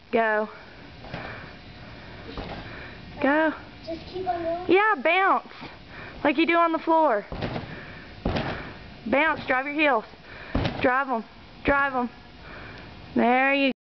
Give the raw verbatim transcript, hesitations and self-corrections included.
Go. Go. Just keep on going? Yeah, bounce. Like you do on the floor. Bounce. Drive your heels. Drive them. Drive them. There you go.